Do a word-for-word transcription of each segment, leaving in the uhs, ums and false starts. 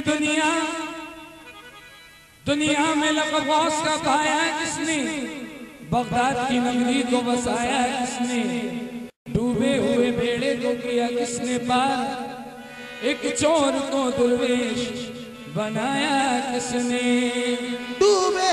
दुनिया दुनिया में लक़ब गौस का पाया किसने, बगदाद की नगरी को बसाया किसने, डूबे हुए बेड़े को किया किसने पार, एक चोर को दरवेश बनाया किसने। डूबे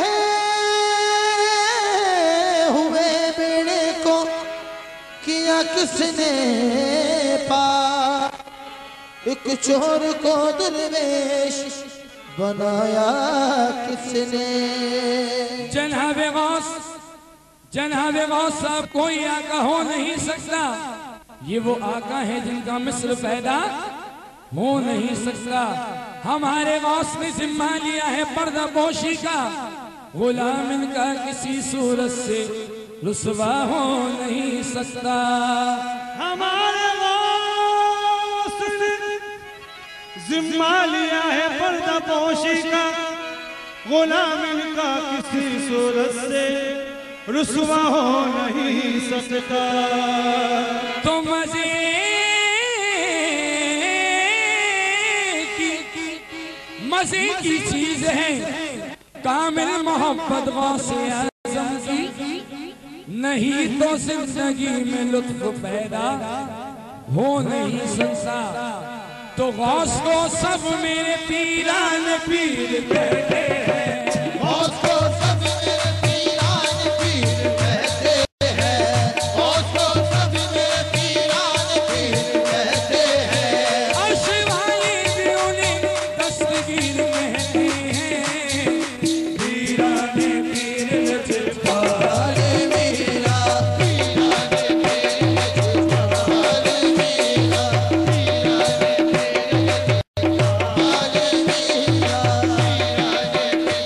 हुए बेड़े को किया किसने पार, एक चोर को दरवेश बनाया किसने। जनाबे गौस जनाबे गौस साहब कोई आका हो नहीं सकता, ये वो आका है जिनका मिस्र पैदा हो नहीं सकता। हमारे गौस ने जिम्मा लिया है पर्दा पोशी का, गुलाम इनका किसी सूरत से रुसवा हो नहीं सकता। हमारे गौस ने जिम्मा लिया है पर्दा पोशी का, गुलाम इनका किसी सूरत से रुसवा हो नहीं सकता। तो मजे की मजे की चीज है कामिल मोहब्बत गौसे आज़म की, नहीं तो जिंदगी में लुत्फ पैदा हो नहीं सकता। तो गौस को सब मेरे पीरान पीर कहते हैं, गौस को सब मेरे पीरान पीर कहते हैं, गौस को सब मेरे पीरान पीर कहते हैं। अर्श वाले भी उन्हें दस्तगीर कहते हैं, पीरान पीर लजपाल मेरा पीरान पीर लजपाल मेरा, पीरान पीर लजपाल मेरा, पीरान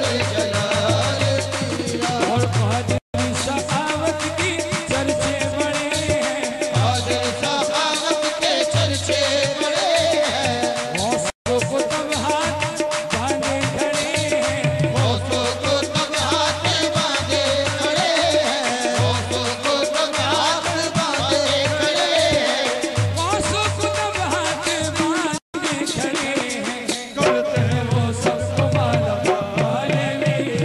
जलाल पीरा। और कादिर सखावत की चर्चे बड़े हैं, कादिर सखावत के चर्चे बड़े हैं। गौसों को तब हाथ बांधे खड़े हैं, गौसों को तब हाथ बांधे खड़े हैं। गौसों को तब हाथ बांधे खड़े हैं। गौसों को तब हाथ बांधे खड़े हैं, करते हैं वो सबको माला वाले मेरे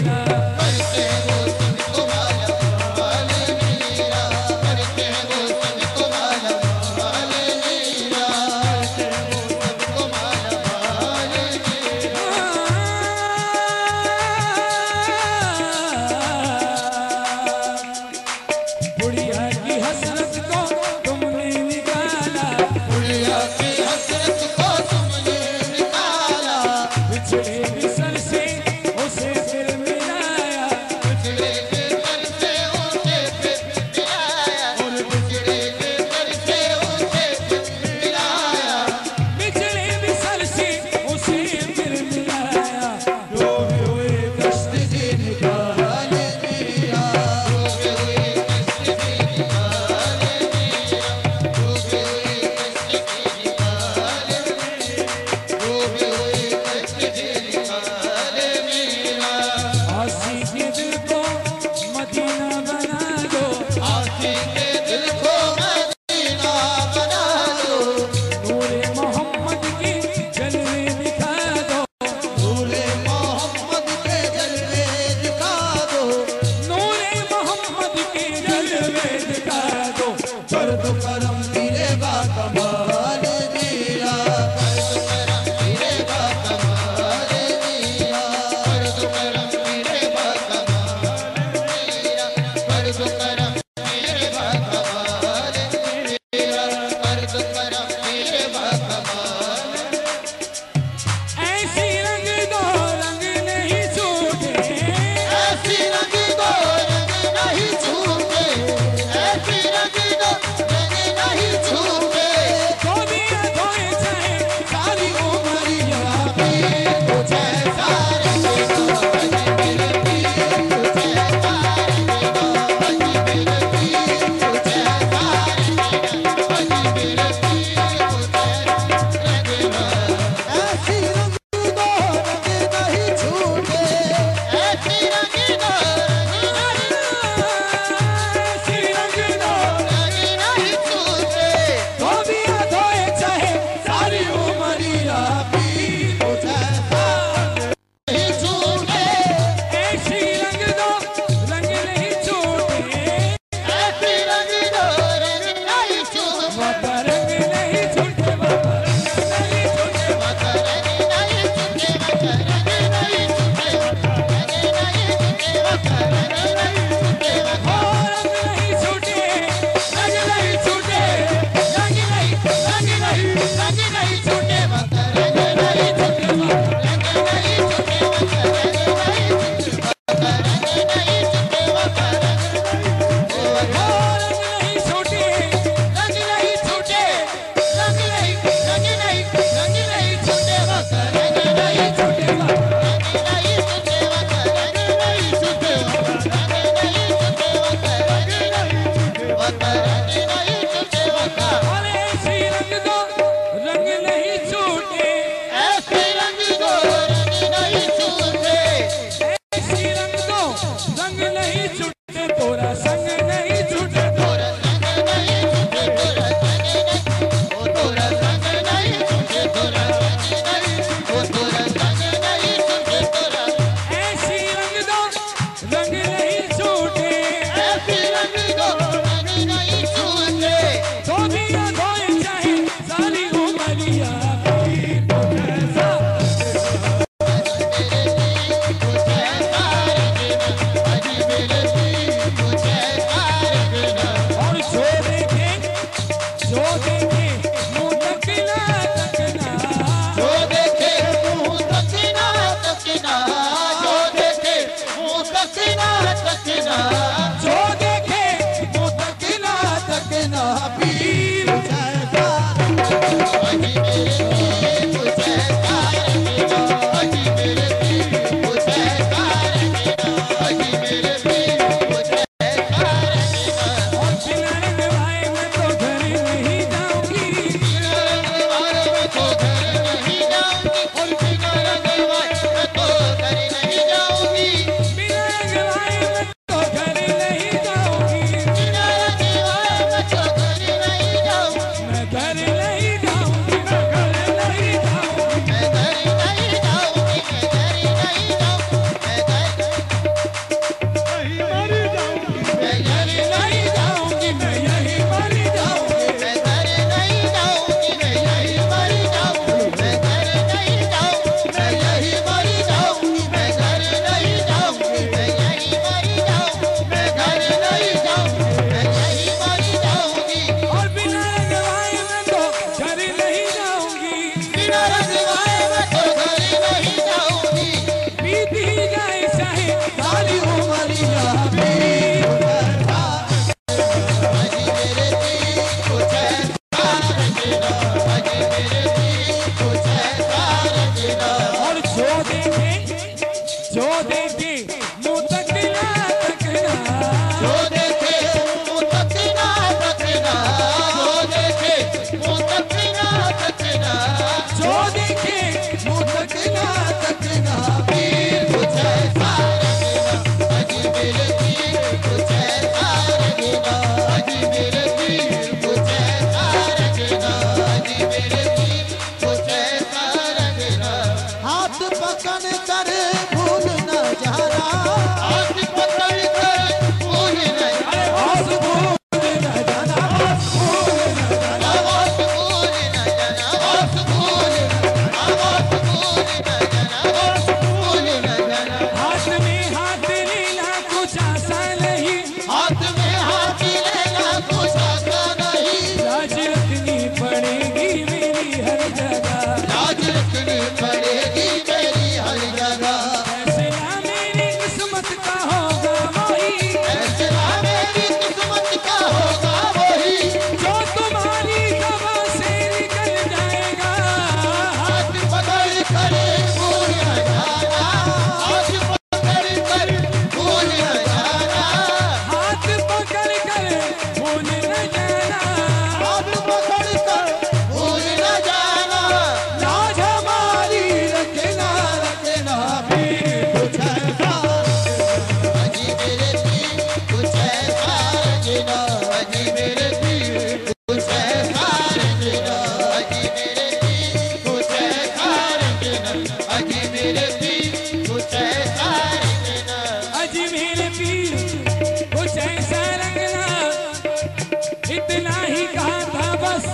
देखे मुँह तक ना तकना, जो देखे मुँह तक ना तकना, जो देखे मुँह तक ना तकना, जो देखे मुँह तक ना तकना, पीर कुछ ऐसा रखना, अजी मेरे पीर कुछ ऐसा रखना, अजी मेरे पीर कुछ ऐसा रखना, अजी मेरे पीर कुछ ऐसा रखना। हाथ पकड़ कर भूल न जाना, हाथ पकड़ कर भूल न जाना, बस भूल न जाना, बस भूल न जाना, बस भूल न जाना, बस भूल बस भूल न जाना, बस भूल न जाना। हाथ में हाथ लेना कुछ आसान नहीं, हाथ में हाथ लेना कुछ आसान नहीं, लाज रखनी पड़ेगी मेरी हर जगह, लाज रखनी पड़ेगी मेरी हर जगह। फैसला मेरी किस्मत का होगा वही, फैसला मेरी किस्मत का होगा वही, जो तुम्हारी दवा से निकल जाएगा। हाथ पकड़ कर भूल न जाना, हाथ पकड़ कर भूल न जाना, हाथ पकड़ कर भूल न जाना, हाथ पकड़ कर भूल न जाना। लाज हमारी रखना रखना पीर कुछ ऐसा, अजी मेरे पीर कुछ ऐसा रखना, अजी मेरे पीर कुछ ऐसा रखना, अजी मेरे पीर कुछ ऐसा रखना, अजी मेरे पीर कुछ ऐसा रखना। अजी मेरे पीर कुछ ऐसा रखना, इतना ही कहा था बस।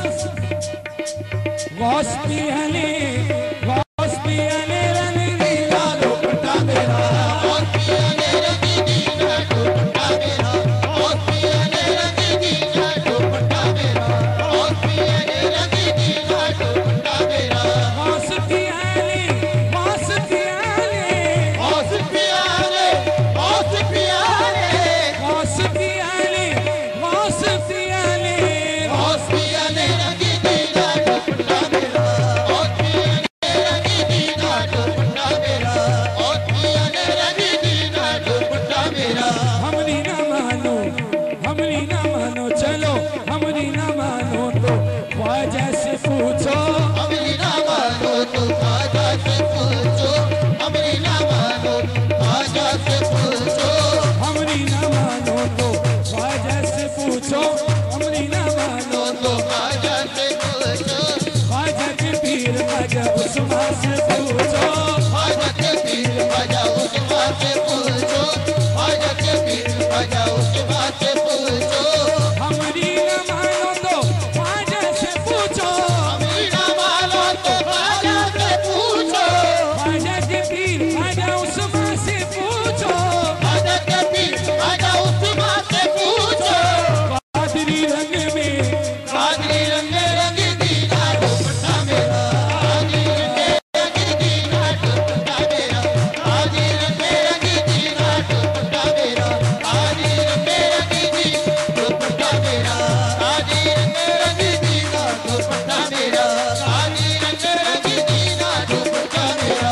गौस पियाने गौस पियाने रंग नीला दुपट्टा मेरा, और पिया ने रंगी दीना दुपट्टा मेरा, और पिया ने रंगी दीना दुपट्टा मेरा, और पिया ने रंगी दीना दुपट्टा मेरा। गौस पियाने गौस पियाने औस पिया ने, औस पिया ने, गौस पियाने गौस पियाने औस पिया ने रंगी दीना दुपट्टा मेरा, और पिया ने रंगी दीना दुपट्टा मेरा, और पिया ने रंगी दीना दुपट्टा मेरा। हमरी ना मानो हमरी ना मानो चलो, हमरी ना मानो तो ख्वाजा से पूछो, हमरी ना मानो तो ख्वाजा से पूछो, हमरी ना मानो तो ख्वाजा से पूछो, हमरी ना मानो तो ख्वाजा से पूछो, हमरी ना मानो तो ख्वाजा से पूछो, ख्वाजा के पीर ख्वाजा उस्मा से पूछो, ख्वाजा के पीर ख्वाजा उस्मा से पूछो, ख्वाजा के पीर ख्वाजा उस्मा से पूछो, हमरी ना मानो तो ख्वाजा से पूछो, हमरी ना मानो तो ख्वाजा से पूछो, ख्वाजा के पीर ख्वाजा उस्मा से पूछो, ख्वाजा के पीर ख्वाजा उस्मा से पूछो। कादरी रंग में कादरी रंगे रंगी दीना दुपट्टा मेरा, कादरी रंगे रंगी दीना दुपट्टा मेरा, कादरी रंगे रंगी दीना दुपट्टा मेरा, कादरी रंगे रंगी दीना दुपट्टा मेरा, कादरी रंगे रंगी दीना दुपट्टा मेरा, कादरी रंगे रंगी दीना दुपट्टा मेरा।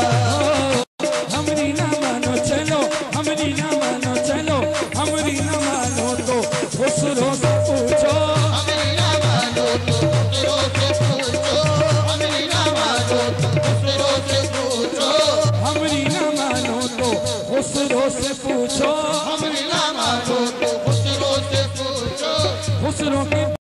हमरी ना मानो चलो, हमरी ना मानो चलो, हमरी ना मानो तो खुसरो से पूछो, हमरी ना मानो तो खुसरो से पूछो, हमरी ना मानो तो खुसरो से पूछो, हमरी ना मानो तो खुसरो से पूछो, हमरी ना मानो तो खुसरो से पूछो। खुसरो के